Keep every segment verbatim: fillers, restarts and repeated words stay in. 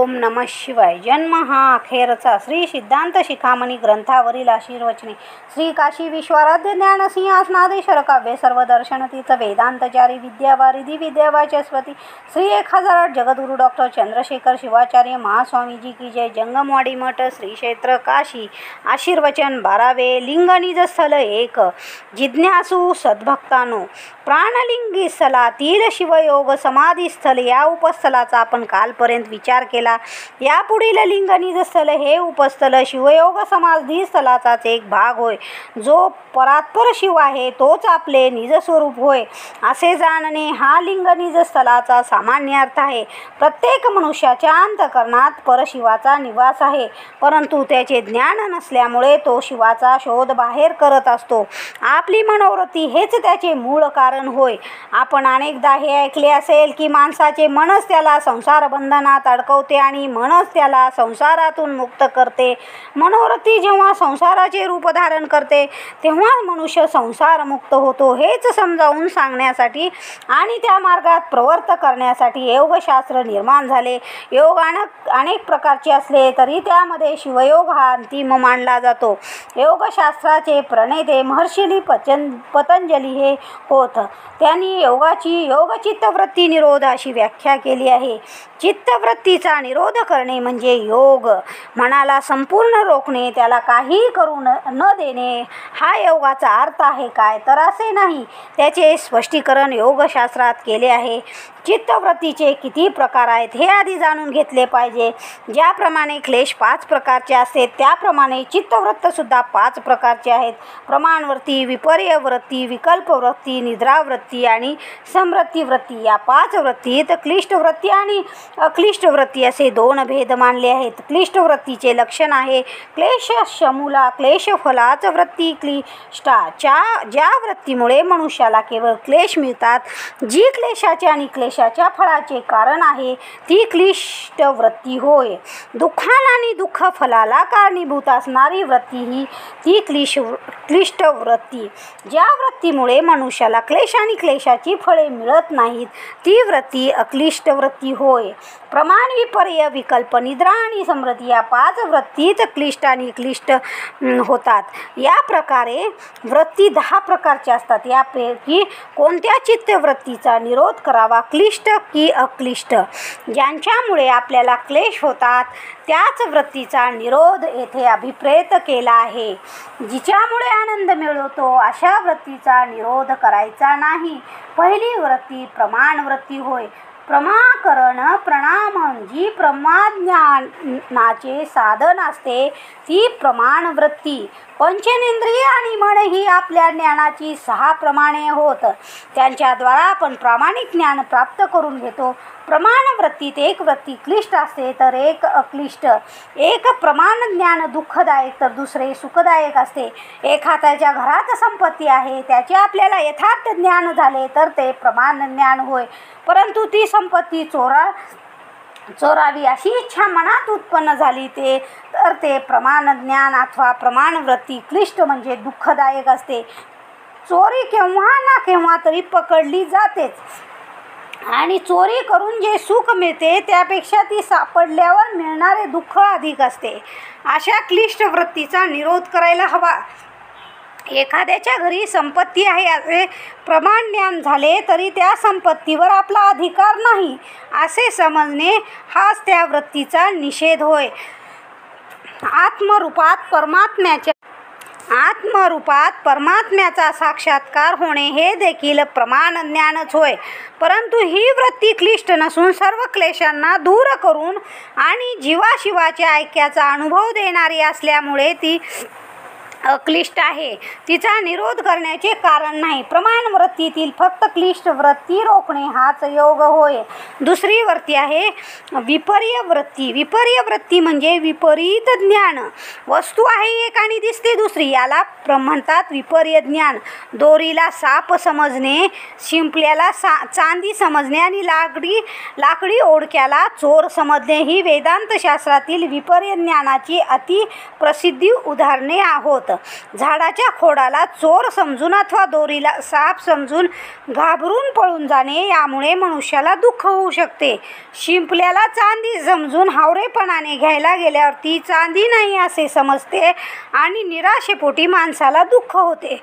ओम नमः शिवाय. जन्म हा अखेरचा श्री सिद्धांत शिखामणी ग्रंथावरील आशीर्वचने. श्री काशी विश्वाराध्य ज्ञान सिंहासनाधीश्वर काव्य सर्वदर्शन तीर्थ वेदांतचारी विद्यावारिधी विद्यावाचस्पती श्री एक हजार आठ जगद्गुरु डॉक्टर चंद्रशेखर शिवाचार्य महास्वामीजी की जय. जंगमवाडी मठ श्री क्षेत्र काशी. आशीर्वचन बारावे. लिंग निज स्थल एक. जिज्ञासू सद्भक्तानो, प्राणलिंगी स्थलातील शिवयोग समाधी स्थल या उपस्थलाचा आपण कालपर्यंत विचार केला. यापुढील लिंग निज स्थल हे उपस्थल शिवयोग समाधी स्थलाचाच एक भाग होय. जो परात्पर शिव आहे तोच आपले निज स्वरूप होय असे जाणणे हा लिंग निज स्थलाचा सामान्य अर्थ आहे. प्रत्येक मनुष्याच्या अंतःकरणात परशिवाचा निवास आहे, परंतु त्याचे ज्ञान नसल्यामुळे तो शिवाचा शोध बाहेर करत असतो. आपली मनोवृत्ती हेच त्याचे मूळ कारण होय. आपण अनेकदा हे ऐकले असेल की माणसाचे मनच त्याला संसार बंधनात अडकवते आणि मनच त्याला संसारातून मुक्त करते. मनोवृत्ती जेव्हा संसाराचे रूप धारण करते तेव्हा मनुष्य संसार मुक्त होतो. हेच समजावून सांगण्यासाठी आणि त्या मार्गात प्रवृत्त करण्यासाठी योगशास्त्र निर्माण झाले. योग अनेक प्रकारचे असले तरी त्यामध्ये शिवयोग हा अंतिम मानला जातो. योगशास्त्राचे प्रणेते महर्षी पचन पतंजली हे होत. त्यांनी योगाची योगचित्तवृत्ती निरोध अशी व्याख्या केली आहे. चित्तवृत्तीचा निरोध करणे म्हणजे योग. मनाला संपूर्ण रोखणे, त्याला काही करू न देणे हा योगाचा अर्थ आहे काय? तर असे नाही. त्याचे स्पष्टीकरण योगशास्त्रात केले आहे. चित्तवृत्तीचे किती प्रकार आहेत हे आधी जाणून घेतले पाहिजे. ज्याप्रमाणे क्लेश पाच प्रकारचे असते त्याप्रमाणे चित्तवृत्तसुद्धा पाच प्रकारचे आहेत. प्रमाणवृत्ती, विपर्यवृत्ती, विकल्पवृत्ती, निद्रावृत्ती आणि समृत्तीवृत्ती या पाच वृत्तीत क्लिष्ट वृत्ती आणि अक्लिष्ट वृत्ती असे दोन भेद मानले आहेत. क्लिष्ट वृत्तीचे लक्षण आहे क्लेश शमूला क्लेश फलाच वृत्ती क्लिष्टा. ज्या ज्या वृत्तीमुळे मनुष्याला केवळ क्लेश मिळतात, जी क्लेशाचे आणि क्लेशाच्या फळाचे कारण आहे ती क्लिष्ट वृत्ती होय. दुःखाला आणि दुःख फलाला कारणीभूत असणारी वृत्ती ही ती क्लिश क्लिष्ट वृत्ती. ज्या वृत्तीमुळे मनुष्याला क्लेश आणि क्लेशाची फळे मिळत नाहीत ती वृत्ती अक्लिष्ट वृत्ती होय. प्रमाण, विपर्य, विकल्प, निद्रा आणि समृद्धी या पाच वृत्तीत क्लिष्ट आणि क्लिष्ट होतात. या प्रकारे वृत्ती दहा प्रकारच्या असतात. यापैकी कोणत्या चित्तवृत्तीचा निरोध करावा, क्लिष्ट की अक्लिष्ट? ज्यांच्यामुळे आपल्याला क्लेश होतात त्याच वृत्तीचा निरोध येथे अभिप्रेत केला आहे. जिच्यामुळे आनंद मिळतो अशा वृत्तीचा निरोध करायचा नाही. पहिली वृत्ती प्रमाण वृत्ती होय. प्रमाकरण प्रणाम जी प्रमाज्ञानाचे साधन असते ती प्रमाण वृत्ती. पंचेंद्रिय आणि मन ही आपल्या ज्ञानाची सहा प्रमाणे होत. त्यांच्याद्वारा आपण प्रामाणिक ज्ञान प्राप्त करून घेतो. प्रमाण वृत्तीत एक वृत्ती क्लिष्ट असते तर एक अक्लिष्ट. एक प्रमाण ज्ञान दुःखदायक तर दुसरे सुखदायक असते. एखाद्याच्या घरात संपत्ती आहे, त्याचे आपल्याला यथार्थ ज्ञान झाले तर ते प्रमाण ज्ञान होय. परंतु ती संपत्ती चोरा चोरावी अशी इच्छा मनात उत्पन्न झाली ते तर ते प्रमाण ज्ञान अथवा प्रमाण वृत्ती क्लिष्ट म्हणजे दुःखदायक असते. चोरी केव्हा ना केव्हा तरी पकडली जातेच आणि चोरी करून जे सुख मिळते त्यापेक्षा ती सापडल्यावर मिळणारे दुःख अधिक असते. अशा क्लिष्ट वृत्तीचा निरोध करायला हवा. एखाद्याच्या घरी संपत्ती आहे असे प्रमाण ज्ञान झाले तरी त्या संपत्तीवर आपला अधिकार नाही असे समजणे हाच त्या वृत्तीचा निषेध होय. आत्मरूपात परमात्म्याच्या आत्मरूपात परमात्म्याचा साक्षात्कार होणे हे देखील प्रमाण ज्ञानच होय. परंतु ही वृत्ती क्लिष्ट नसून सर्व क्लेशांना दूर करून आणि जीवाशिवाच्या ऐक्याचा अनुभव देणारी असल्यामुळे ती अक्लिष्ट आहे. तिचा निरोध करण्याचे कारण नाही. प्रमाण वृत्तीतील फक्त क्लिष्ट वृत्ती रोखणे हाच योग होय. दुसरी वृत्ती आहे विपर्य वृत्ती. विपर्य वृत्ती म्हणजे विपरीत ज्ञान. वस्तू आहे एक आणि दिसते दुसरी, याला म्हणतात विपर्य ज्ञान. दोरीला साप समजणे, शिंपल्याला सा चांदी समजणे आणि लाकडी लाकडी ओढक्याला चोर समजणे ही वेदांत शास्त्रातील विपर्य ज्ञानाची अति प्रसिद्धी उदाहरणे आहोत. असतं. झाडाच्या खोडाला चोर समजून अथवा दोरीला साप समजून घाबरून पळून जाणे यामुळे मनुष्याला दुःख होऊ शकते. शिंपल्याला चांदी समजून हावरेपणाने घ्यायला गेल्यावर ती चांदी नाही असे समजते आणि निराशेपोटी माणसाला दुःख होते.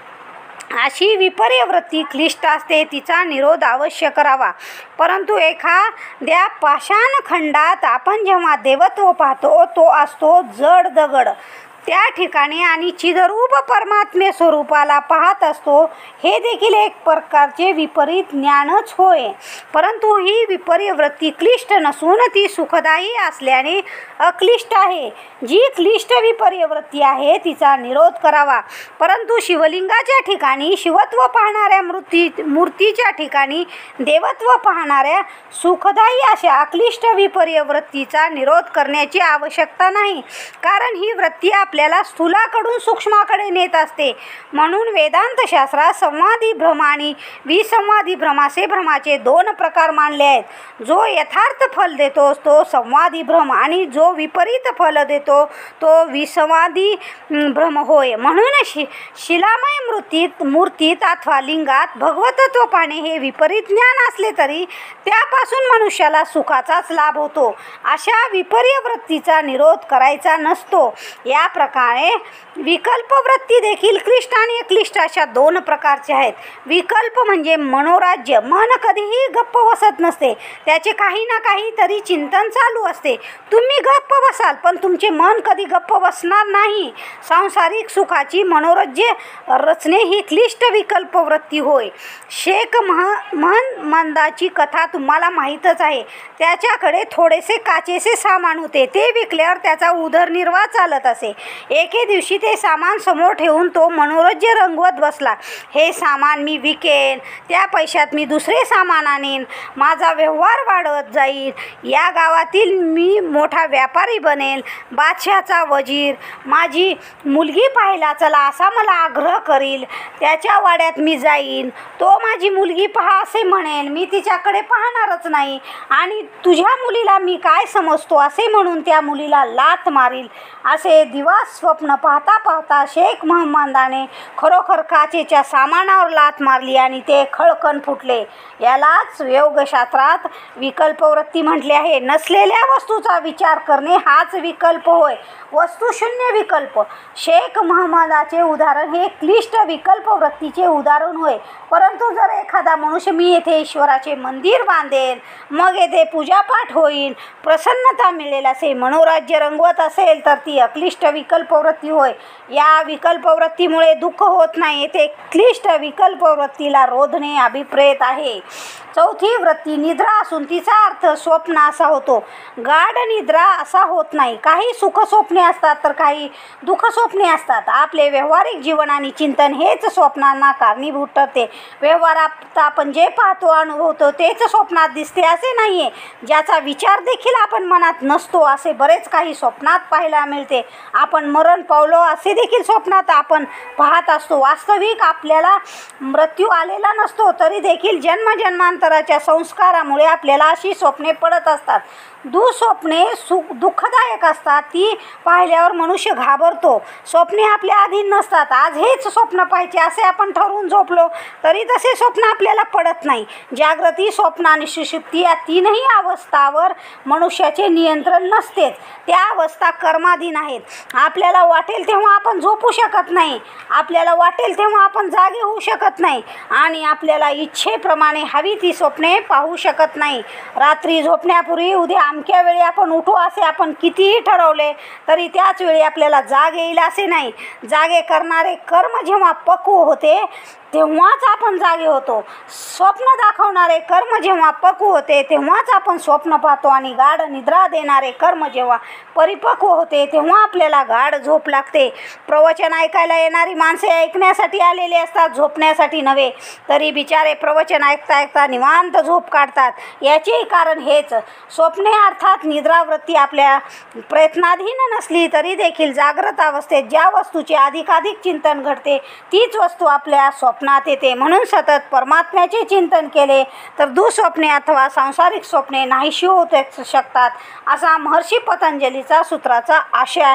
अशी विपर्य वृत्ती क्लिष्ट असते. तिचा निरोध अवश्य करावा. परंतु एखाद्या पाषाणखंडात आपण जेव्हा देवत्व पाहतो तो असतो जड दगड. त्या ठिकाणी आणि चिदरूप परमात्मे स्वरूपाला पाहत असतो. हे देखील एक प्रकारचे विपरीत ज्ञानच होय. परंतु ही विपर्य वृत्ती क्लिष्ट नसून ती सुखदायी असल्याने अक्लिष्ट आहे. जी क्लिष्ट विपर्य वृत्ती आहे तिचा निरोध करावा. परंतु शिवलिंगाच्या ठिकाणी शिवत्व पाहणाऱ्या मूर्ती मूर्तीच्या ठिकाणी देवत्व पाहणाऱ्या सुखदायी अशा अक्लिष्ट विपर्य वृत्तीचा निरोध करण्याची आवश्यकता नाही. कारण ही वृत्ती आपल्याला स्थूलाकडून सूक्ष्माकडे नेत असते. म्हणून वेदांत शास्त्रात संवादी भ्रम आणि विसंवादी भ्रम असे भ्रमाचे दोन प्रकार मानले आहेत. जो यथार्थ फल देतो तो संवादी भ्रम आणि जो विपरीत फल देतो तो विसंवादी भ्रम होय. म्हणून शि शिलामय मूर्तीत मूर्तीत अथवा लिंगात भगवतत्व पाहणे हे विपरीत ज्ञान असले तरी त्यापासून मनुष्याला सुखाचाच लाभ होतो. अशा विपर्य वृत्तीचा निरोध करायचा नसतो. या प्रकारे विकल्प वृत्ती देखील क्लिष्ट आणि अक्लिष्ट अशा दोन प्रकारचे आहेत. विकल्प म्हणजे मनोराज्य. मन कधीही गप्प बसत नसते. त्याचे काही ना काही तरी चिंतन चालू असते. तुम्ही गप्प बसाल पण तुमचे मन कधी गप्प बसणार नाही. सांसारिक सुखाची मनोरज्य रचने ही क्लिष्ट विकल्प वृत्ती होय. शेख मह महंमदाची कथा तुम्हाला माहीतच आहे. त्याच्याकडे थोडेसे काचेचे सामान होते. ते विकल्यावर त्याचा उदरनिर्वाह चालत असे. एके दिवशी ते सामान समोर ठेवून तो मनोरज्य रंगवत बसला. हे सामान मी विकेन, त्या पैशात मी दुसरे सामान आणीन, माझा व्यवहार वाढवत जाईल, या गावातील मी मोठा व्यापारी बनेल, बादशहाचा वजीर, माझी मुलगी पाहायला चला असा मला आग्रह करील, त्याच्या वाड्यात मी जाईन, तो माझी मुलगी पहा असे म्हणेल, मी तिच्याकडे पाहणारच नाही आणि तुझ्या मुलीला मी काय समजतो असे म्हणून त्या मुलीला लाथ मारील. असे दिवस स्वप्न पाहता पाहता शेख महंमदाने खरोखर काचेच्या सामानावर लाथ मारली आणि ते खळकन फुटले. यालाच योगशास्त्रात विकल्पवृत्ती म्हटले आहे. नसलेल्या वस्तूचा विचार करणे हाच विकल्प होय. वस्तुशून्य विकल्प. शेख महंमदाचे उदाहरण हे क्लिष्ट विकल्पवृत्तीचे उदाहरण होय. परंतु जर एखादा मनुष्य मी येथे ईश्वराचे मंदिर बांधेल, मग येथे पूजापाठ होईल, प्रसन्नता मिळेल असे मनोराज्य रंगवत असेल तर ती अक्लिष्ट विकल्पवृत्ती होय. या विकल्पवृत्तीमुळे दुःख होत नाही. येथे क्लिष्ट विकल्पवृत्तीला रोधणे अभिप्रेत आहे. चौथी वृत्ती निद्रा असून तिचा अर्थ स्वप्न असा होतो. गाढ निद्रा असा होत नाही. काही सुख स्वप्ने असतात तर काही दुःख स्वप्ने असतात. आपले व्यावहारिक जीवन आणि चिंतन हेच स्वप्नांना कारणीभूत ठरते. व्यवहारात आपण जे पाहतो अनुभवतो तेच स्वप्नात दिसते असे नाहीये. ज्याचा विचार देखील आपण मनात नसतो असे बरेच काही स्वप्नात पाहायला मिळते. आपण मरण पावलो असे देखील स्वप्नात आपण पाहत असतो. वास्तविक आपल्याला मृत्यू आलेला नसतो तरी देखील जन्मजन्मांतराच्या संस्कारामुळे आपल्याला अशी स्वप्ने पडत असतात. दुःस्वप्ने सुख दुःखदायक असतात. ती पाहिल्यावर मनुष्य घाबरतो. स्वप्ने आपल्या अधीन नसतात. आज हेच स्वप्न पाहायचे असे आपण ठरवून झोपलो तरी तसे स्वप्न आपल्याला पडत नाही. जागृती, स्वप्न आणि सुषुप्ती या तीनही अवस्थावर मनुष्याचे नियंत्रण नसतेच. त्या अवस्था कर्माधीन आहेत. आपल्याला वाटेल तेव्हा आपण झोपू शकत नाही. आपल्याला वाटेल तेव्हा आपण जागे होऊ शकत नाही आणि आपल्याला इच्छेप्रमाणे हवी ती स्वप्ने पाहू शकत नाही. रात्री झोपण्यापूर्वी उद्या अमक्या वेळी आपण उठू असे आपण कितीही ठरवले तरी त्याच वेळी आपल्याला जाग येईल असे नाही. जागे करणारे कर्म जेव्हा पक्व होते तेव्हाच आपण जागे होतो. स्वप्न दाखवणारे कर्म जेव्हा पक्व होते तेव्हाच आपण स्वप्न पाहतो आणि गाढ निद्रा देणारे कर्म जेव्हा परिपक्व होते तेव्हा आपल्याला गाढ झोप लागते. प्रवचन ऐकायला येणारी माणसे ऐकण्यासाठी आलेली असतात, झोपण्यासाठी नव्हे. तरी बिचारे प्रवचन ऐकता ऐकता निवांत झोप काढतात. याचे कारण हेच. स्वप्ने अर्थात निद्रावृत्ती आपल्या प्रयत्नाधीन नसली तरी देखील जागृत अवस्थेत ज्या वस्तूचे अधिकाधिक चिंतन घडते तीच वस्तू आपल्या स्वप्न स्वप्नात येते. म्हणून सतत परमात्म्याचे चिंतन केले तर दुःस्वप्ने अथवा सांसारिक स्वप्ने नाहीशी होऊ शकतात असा महर्षी पतंजलीचा सूत्राचा आशय आहे.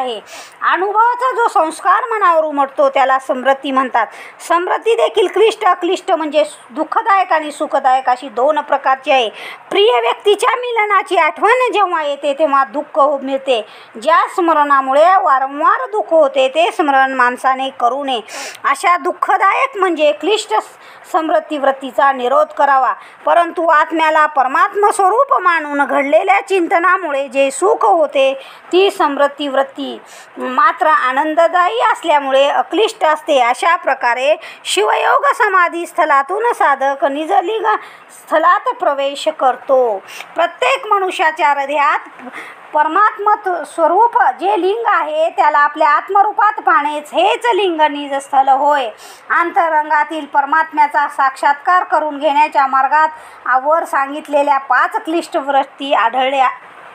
अनुभवाचा जो संस्कार मनावर उमटतो त्याला स्मृती म्हणतात. स्मृती देखील क्लिष्ट अक्लिष्ट म्हणजे दुःखदायक आणि सुखदायक अशी दोन प्रकारची आहे. प्रिय व्यक्तीच्या मिलनाची आठवण जेव्हा येते तेव्हा दुःख मिळते. ज्या स्मरणामुळे वारंवार दुःख होते ते स्मरण माणसाने करू नये. अशा दुःखदायक म्हणजे क्लिष्ट स्मृतिवृत्तीचा निरोध करावा. परंतु आत्म्याला परमात्म स्वरूप मानून घडलेल्या चिंतनामुळे जे सुख होते ती स्मृतिवृत्ती मात्र आनंददायी असल्यामुळे अक्लिष्ट असते. अशा प्रकारे शिवयोग समाधी स्थलातून साधक निजलिंग स्थलात प्रवेश करतो. प्रत्येक मनुष्याच्या हृदयात परमात्म स्वरूप जे लिंग आहे त्याला आपल्या आत्मरूपात पाहणेच हेच लिंग निजस्थल होय. अंतरंगातील परमात्म्याचा साक्षात्कार करून घेण्याच्या मार्गात वर सांगितलेल्या पाच क्लिष्ट वृत्ती आढळल्या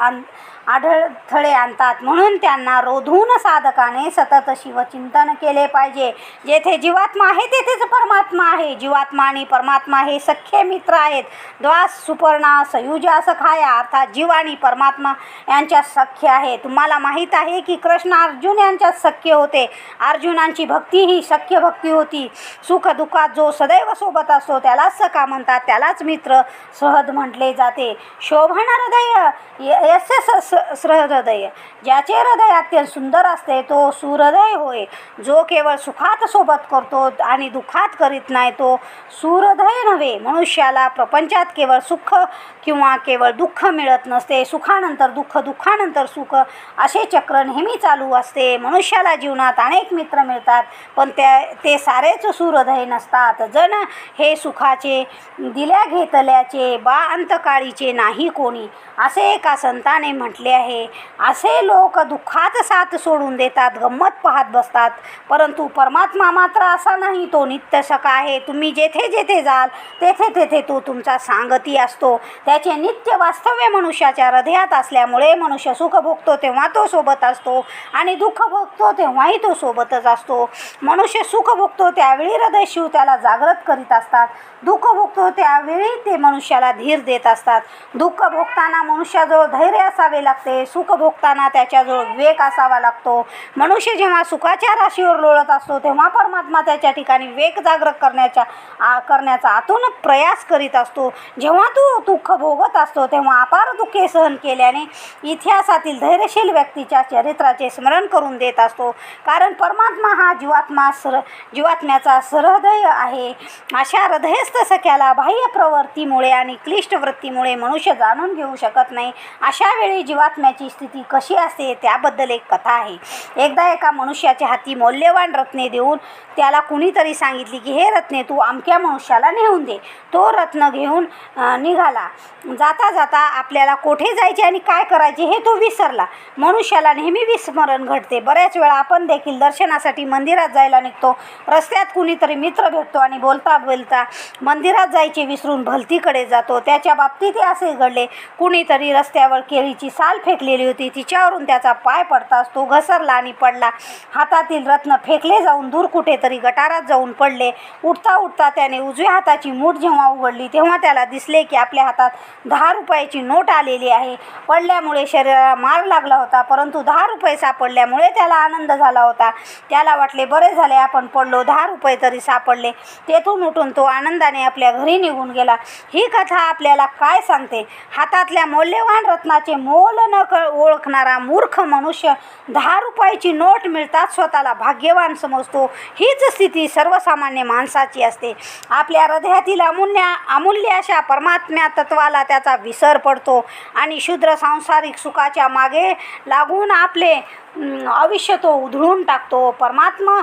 आढळथळे आणतात. म्हणून त्यांना रोधून साधकाने सतत शिवचिंतन केले पाहिजे. जेथे जीवात्मा आहे तेथेच परमात्मा आहे. जीवात्मा आणि परमात्मा हे सख्खे मित्र आहेत. द्वास सुपर्णा सयुजा सखाया अर्थात जीव आणि परमात्मा यांच्यात सख्य आहे. तुम्हाला माहीत आहे की कृष्ण अर्जुन यांच्यात सख्य होते. अर्जुनांची भक्ती ही सख्य भक्ती होती. सुख दुःखात जो सदैव सोबत असतो त्यालाच सखा म्हणतात. त्यालाच मित्र सहज म्हटले जाते. शोभन हृदय यस्य सहृदय ज्याचे हृदय अत्यंत सुंदर असते तो सुहृदय होय. जो केवळ सुखात सोबत करतो आणि दुःखात करीत नाही तो सुहृदय नव्हे. मनुष्याला प्रपंचात केवळ सुख किंवा केवळ दुःख मिळत नसते. सुखानंतर दुःख दुःखानंतर सुख असे चक्र नेहमी चालू असते. मनुष्याला जीवनात अनेक मित्र मिळतात पण त्या ते सारेच सुहृदय नसतात. जण हे सुखाचे दिल्या घेतल्याचे बा अंतकाळीचे नाही कोणी असे एका संताने म्हटले आहे. असे लोक दुःखात साथ सोडून देतात, गंमत पाहत बसतात. परंतु परमात्मा मात्र असा नाही. तो नित्य सखा आहे. तुम्ही जेथे जेथे जाल तेथे तेथे तो तुमचा सांगती असतो. त्याचे नित्य वास्तव्य मनुष्याच्या हृदयात असल्यामुळे मनुष्य सुख भोगतो तेव्हा तो सोबत असतो आणि दुःख भोगतो तेव्हाही तो सोबतच असतो. मनुष्य सुख भोगतो त्यावेळी हृदय शिव त्याला जागृत करीत असतात. दुःख भोगतो त्यावेळी ते मनुष्याला धीर देत असतात. दुःख भोगताना मनुष्याजवळ धैर्य असावे लागते. सुख भोगताना त्याच्याजवळ विवेक असावा लागतो. मनुष्य जेव्हा सुखाच्या राशीवर लोळत असतो तेव्हा परमात्मा त्याच्या ठिकाणी विवेक जागृत करण्याच्या आ करण्याचा आतून प्रयास करीत असतो. जेव्हा तो दुःख भोगत असतो तेव्हा अपार दुःखे सहन केल्याने इतिहासातील धैर्यशील व्यक्तीच्या चरित्राचे स्मरण करून देत असतो. कारण परमात्मा हा जीवात्मा सर जीवात्म्याचा सहृदय आहे. अशा हृदयस्थ सख्याला बाह्य प्रवृत्तीमुळे आणि क्लिष्ट वृत्तीमुळे मनुष्य जाणून घेऊ शकत नाही. अशा वेळी जीवात्म्याची स्थिती कशी असते त्याबद्दल एक कथा आहे. एकदा एका मनुष्याच्या हाती मौल्यवान रत्ने देऊन त्याला कुणीतरी सांगितली की हे रत्ने तू अमक्या मनुष्याला नेऊन दे. तो रत्न घेऊन निघाला. जाता जाता आपल्याला कोठे जायचे आणि काय करायचे हे तो विसरला. मनुष्याला नेहमी विस्मरण घडते. बऱ्याच वेळा आपण देखील दर्शनासाठी मंदिरात जायला निघतो. रस्त्यात कुणीतरी मित्र भेटतो आणि बोलता बोलता मंदिरात जायचे विसरून भलतीकडे जातो. त्याच्या बाबतीत असे घडले. कुणीतरी रस्त्यावर केळीची साल फेकलेली होती. तिच्यावरून त्याचा पाय पडताच तो घसरला आणि पडला. हातातील रत्न फेकले जाऊन दूर कुठेतरी गटारात जाऊन पडले. उठता उठता त्याने उजव्या हाताची मूठ जेव्हा उघडली तेव्हा त्याला दिसले की आपल्या हातात दहा रुपयाची नोट आलेली आहे. पडल्यामुळे शरीराला मार लागला होता परंतु दहा रुपये सापडल्यामुळे त्याला आनंद झाला होता. त्याला वाटले बरे झाले आपण पडलो, दहा रुपये तरी सापडले. तेथून उठून तो आनंदाने आपल्या घरी निघून गेला. ही कथा आपल्याला काय सांगते? हातातल्या मौल्यवान रत्नाचे मोल न ओळखणारा मूर्ख मनुष्य दहा रुपयाची नोट मिळतात स्वतःला भाग्यवान समजतो. हीच स्थिती सर्वसामान्य माणसाची असते. आपल्या हृदयातील अमूल्य अमूल्य अशा परमात्म्या तत्वाला त्याचा विसर पडतो आणि शुद्र सांसारिक सुखाच्या मागे लागून आपले आयुष्य तो उधळून टाकतो. परमात्मा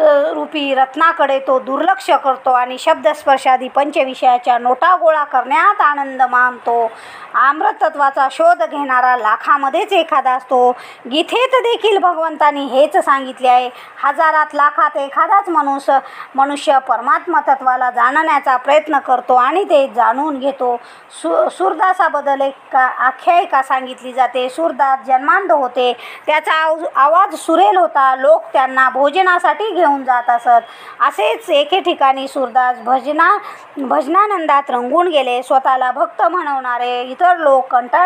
रूपी रत्नाकडे तो दुर्लक्ष करतो आणि शब्दस्पर्शादी पंचविषयाच्या नोटा गोळा करण्यात आनंद मानतो. अमृतत्वाचा शोध घेणारा लाखामध्येच एखादा असतो. गीतेत देखील भगवंतांनी हेच सांगितले आहे. हजारात लाखात एखादाच मनुष्य मनुष्य परमात्मा तत्वाला जाणण्याचा प्रयत्न करतो आणि ते जाणून घेतो. सु सूरदासाबद्दल एक आख्यायिका सांगितली जाते. सूरदास जन्मांध होते. त्याचा आवाज सुरेल होता. लोक त्यांना भोजनासाठी घेऊन जात असत. असेच एके ठिकाणी सूरदास भजना भजनानंदात रंगून गेले. स्वतःला भक्त म्हणवणारे इतर लोक कंटाळले आणि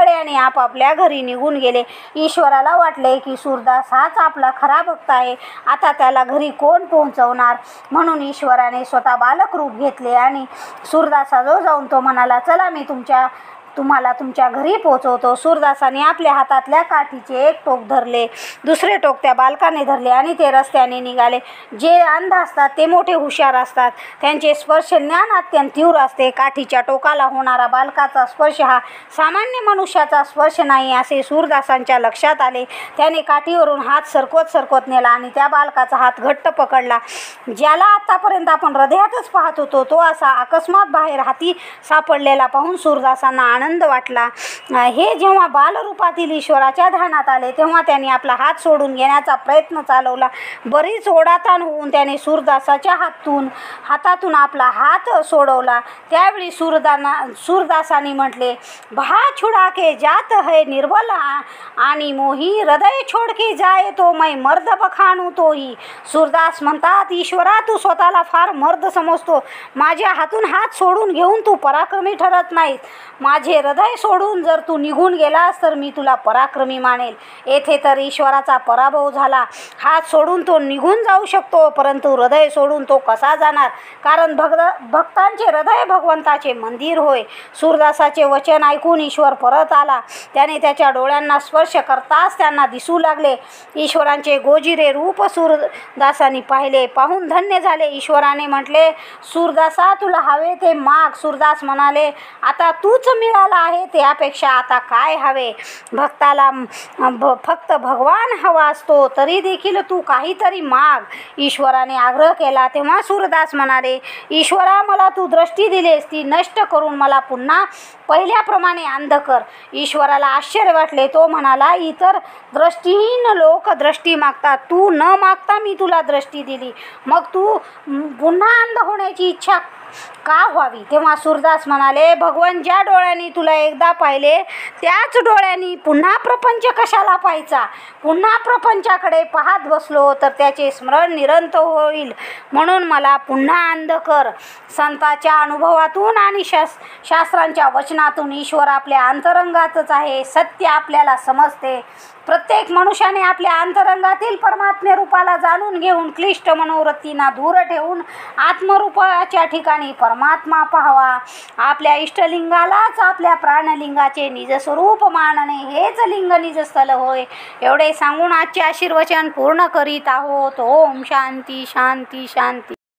आपापल्या घरी निघून गेले. ईश्वराला वाटले की सूरदास हाच आपला खरा भक्त आहे, आता त्याला घरी कोण पोहोचवणार. म्हणून ईश्वराने स्वतः बालक रूप घेतले आणि सूरदासाजवळ जाऊन तो म्हणाला, चला मी तुमच्या तुम्हाला तुमच्या घरी पोहोचवतो. सूरदासाने आपल्या हातातल्या काठीचे एक टोक धरले, दुसरे टोक त्या बालकाने धरले आणि ते रस्त्याने निघाले. जे अंध असतात ते मोठे हुशार असतात, त्यांचे स्पर्श ज्ञान अत्यंत तीव्र असते. काठीच्या टोकाला होणारा बालकाचा स्पर्श हा सामान्य मनुष्याचा स्पर्श नाही असे सूरदासांच्या लक्षात आले. त्याने काठीवरून हात सरकवत सरकवत नेला आणि त्या बालकाचा हात घट्ट पकडला. ज्याला आतापर्यंत आपण हृदयातच पाहत होतो तो असा अकस्मात बाहेर हाती सापडलेला पाहून सूरदासांना आनंद वाटला. हे जेव्हा बालरूपातील ईश्वराच्या ध्यानात आले तेव्हा त्यांनी आपला हात सोडून घेण्याचा प्रयत्न चालवला. बरीच ओढाताण होऊन त्याने सूरदासाच्या हातून हातातून आपला हात सोडवला. त्यावेळी सूरदाना सूरदासांनी म्हटले, भा छुड़ा के जात है निर्बल आणि मोही, हृदय छोड़ के जाए तो मैं मर्द बखाणू तोही. सूरदास म्हणतात, ईश्वरा तू स्वतःला फार मर्द समजतो. माझ्या हातून हात सोडून घेऊन तू पराक्रमी ठरत नाहीस. माझे हृदय सोडून जर तू निघून गेलास तर मी तुला पराक्रमी मानेल. येथे तर ईश्वराचा पराभव झाला. हात सोडून तो निघून जाऊ शकतो, परंतु हृदय सोडून तो कसा जाणार, कारण भक्त भक्तांचे हृदय भगवंताचे मंदिर होय. सूरदासाचे वचन ऐकून ईश्वर परत आला. त्याने त्याच्या डोळ्यांना स्पर्श करताच त्यांना दिसू लागले. ईश्वरांचे गोजिरे रूप सूरदासांनी पाहिले. पाहून धन्य झाले. ईश्वराने म्हटले, सूरदासा तुला हवे ते माग. सूरदास म्हणाले, आता तूच मिळाला आहे, त्यापेक्षा आता काय हवे. भक्ताला फक्त भगवान हवा असतो, तरी देखील तू काहीतरी माग. ईश्वराने आग्रह केला. तेव्हा सूरदास म्हणाले, ईश्वरा मला तू दृष्टी दिलेस, ती नष्ट करून मला पुन्हा पहिल्याप्रमाणे अंध कर. ईश्वराला आश्चर्य वाटले. तो म्हणाला, इतर दृष्टीहीन लोक दृष्टी मागतात, तू न मागता मी तुला दृष्टी दिली, मग तू पुन्हा अंध होण्याची इच्छा का व्हावी. तेव्हा सूरदास म्हणाले, भगवान ज्या डोळ्यांनी तुला एकदा पाहिले त्याच डोळ्यांनी पुन्हा प्रपंच कशाला पाहायचा. पुन्हा प्रपंचाकडे पाहत बसलो तर त्याचे स्मरण निरंतर होईल, म्हणून मला पुन्हा अंध कर. संतांच्या अनुभवातून आणि शास शास्त्रांच्या वचनातून ईश्वर आपल्या अंतरंगातच आहे. सत्य आपल्याला समजते. प्रत्येक मनुष्याने आपल्या अंतरंगातील परमात्म्य रूपाला जाणून घेऊन क्लिष्ट मनोवृत्तींना दूर ठेवून आत्मरूपाच्या ठिकाणी परमात्मा पाहावा. आपल्या इष्टलिंगालाच आपल्या प्राणलिंगाचे निजस्वरूप मानणे हेच लिंग निजस्थल होय. एवढे सांगून आजचे आशीर्वचन पूर्ण करीत आहोत. ओम शांती शांती शांती.